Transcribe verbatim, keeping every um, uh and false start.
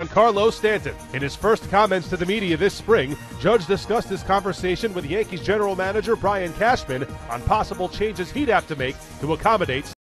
And Carlos Stanton. In his first comments to the media this spring, Judge discussed his conversation with Yankees general manager Brian Cashman on possible changes he'd have to make to accommodate